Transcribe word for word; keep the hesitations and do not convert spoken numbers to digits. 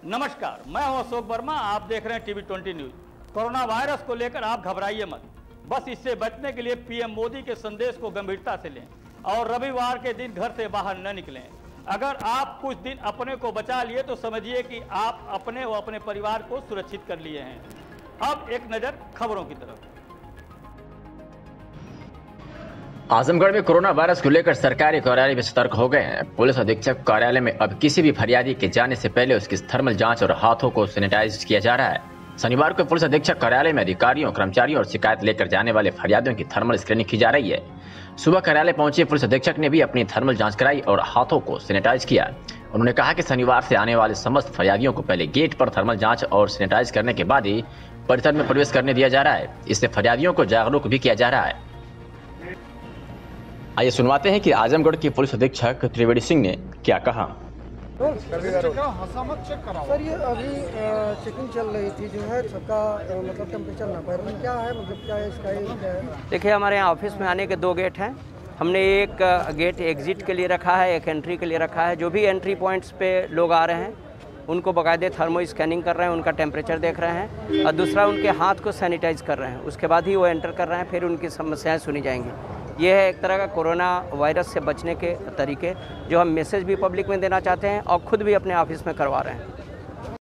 नमस्कार, मैं हूं अशोक वर्मा। आप देख रहे हैं TV twenty news. Corona virus को लेकर आप घबराइए मत। बस इससे बचने के लिए पीएम मोदी के संदेश को गंभीरता से लें और रविवार के दिन घर से बाहर न निकलें। अगर आप कुछ दिन अपने को बचा लिए तो समझिए कि आप अपने व अपने परिवार को सुरक्षित कर लिए हैं। अब एक नजर खबरों की तरफ। आजमगढ़ में कोरोना वायरस को लेकर सरकारी कार्यालय में सतर्क हो गए हैं। पुलिस अधीक्षक कार्यालय में अब किसी भी फरियादी के जाने से पहले उसकी थर्मल जांच और हाथों को सैनिटाइज किया जा रहा है। शनिवार को पुलिस अधीक्षक कार्यालय में अधिकारियों, कर्मचारियों और शिकायत लेकर जाने वाले फरियादियों की थर्मल स्क्रीनिंग की जा रही है। सुबह कार्यालय पहुंचे पुलिस अधीक्षक ने भी अपनी थर्मल जांच कराई और हाथों को सैनिटाइज किया। उन्होंने कहा कि शनिवार से आने वाले समस्त फरियादियों को पहले गेट पर थर्मल जांच और सैनिटाइज करने के बाद ही परिसर में प्रवेश करने दिया जा रहा है। इससे फरियादियों को जागरूक भी किया जा रहा है। आइए सुनवाते हैं कि आजमगढ़ के पुलिस अधीक्षक त्रिवेदी सिंह ने क्या कहा। सर ये अभी चेकिंग चल रही थी जो है सबका मतलब टेम्परेचर ना पर क्या है मतलब क्या है इसका क्या है? देखिए, हमारे यहाँ ऑफिस में आने के दो गेट हैं। हमने एक गेट एग्जिट के लिए रखा है, एक एंट्री के लिए रखा है। जो भी एंट्री पॉइंट्स पे लोग आ रहे हैं उनको बाकायदे थर्मो स्कैनिंग कर रहे हैं, उनका टेम्परेचर देख रहे हैं और दूसरा उनके हाथ को सैनिटाइज कर रहे हैं। उसके बाद ही वो एंटर कर रहे हैं, फिर उनकी समस्याएं सुनी जाएंगी। ये है एक तरह का कोरोना वायरस से बचने के तरीके जो हम मैसेज भी पब्लिक में देना चाहते हैं और खुद भी अपने ऑफिस में करवा रहे हैं।